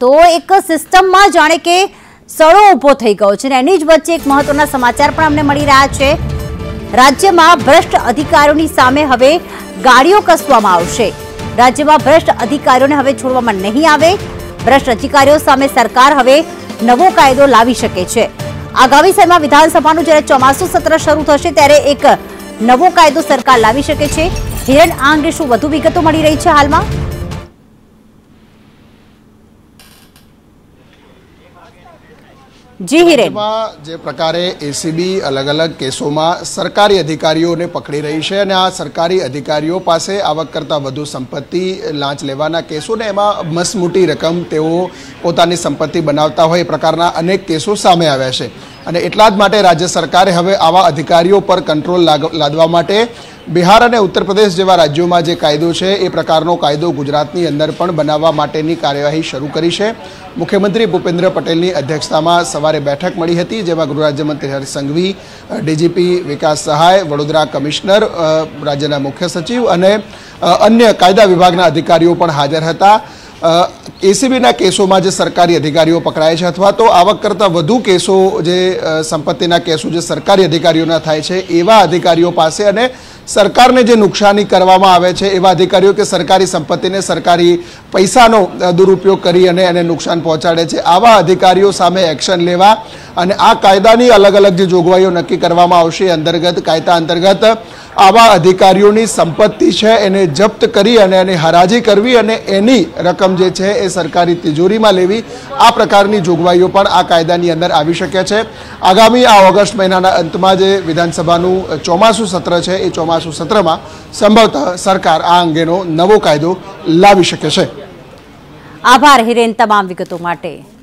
તો એક સિસ્ટમમાં જાણે કે સડો ઊભો થઈ ગયો છે અને એની જ વચ્ચે એક મહત્વના સમાચાર પણ અમને મળી રહ્યા છે। રાજ્યમાં ભ્રષ્ટ અધિકારીઓની સામે હવે ગાડીઓ કસવામાં આવશે। રાજ્યમાં ભ્રષ્ટ અધિકારીઓને હવે છોડવામાં નહીં આવે। ભ્રષ્ટ અધિકારીઓ સામે સરકાર હવે નવો કાયદો લાવી શકે છે। આગામી સમયમાં વિધાનસભાનું જ્યારે ચોમાસું સત્ર શરૂ થશે ત્યારે એક નવો કાયદો સરકાર લાવી શકે છે। હિરેન, આ અંગે શું વધુ વિગતો મળી રહી છે હાલમાં? जी हिरेन, जे प्रकारे एसीबी अलग अलग केसों में सरकारी अधिकारीओं ने पकड़ी रही है और आ सरकारी अधिकारीओ पासे आवक करता वधु संपत्ति लांच लेवाना केसों ने एमां मसमोटी रकम तेओ पोतानी संपत्ति बनावता होय प्रकारना अनेक केसों सामे आव्या छे અને એટલા જ માટે રાજ્ય સરકારે હવે આવા અધિકારીઓ પર કંટ્રોલ લાદવા માટે બિહાર અને ઉત્તર પ્રદેશ જેવા રાજ્યોમાં જે કાયદો છે એ પ્રકારનો કાયદો ગુજરાતની અંદર પણ બનાવવા માટેની કાર્યવાહી શરૂ કરી છે। મુખ્યમંત્રી ભૂપેન્દ્ર પટેલની અધ્યક્ષતામાં સવારે બેઠક મળી હતી જેમાં ગૃહ રાજ્યમંત્રી હર્ષ સંઘવી, ડીજીપી વિકાસ સહાય, વડોદરા કમિશનર, રાજ્યના મુખ્ય સચિવ અને અન્ય કાયદા વિભાગના અધિકારીઓ પણ હાજર હતા। एसीबीना केसों में जो सरकारी अधिकारीओ पकड़ाय छे अथवा तो आवक करता वधु केसों जे संपत्तिना केसों जो सरकारी अधिकारीओना थाय छे एवा अधिकारीओ पासे अने सरकार ने जो नुकसानी करवामां आवे छे एवा अधिकारीओ के सरकारी संपत्ति ने सरकारी पैसानो दुरुपयोग करी अने एने नुकसान पहोंचाडे छे आवा अधिकारीओ सामे एक्शन लेवा अने आ कायदानी अलग अलग जो जोगवाईओ नक्की करवामां आवशे। अंतर्गत कायदा अंतर्गत आवा अधिकारीओनी संपत्ति है एने जप्त करी अने एने हराजी करवी अने एनी रकम जे छे ए सरकारी तिजोरीमां लेवी आ प्रकारनी जोगवाईओ पण आ कायदानी अंदर आवी शके छे। आगामी आ ऑगस्ट महीनाना अंतमां जे विधानसभानुं ચોમાસું सत्र छे ए ચોમાસું सत्रमां संभवतः सरकार आ अंगेनो नवो कायदो लावी शके छे। आभार हिरेन, तमाम विगतो माटे।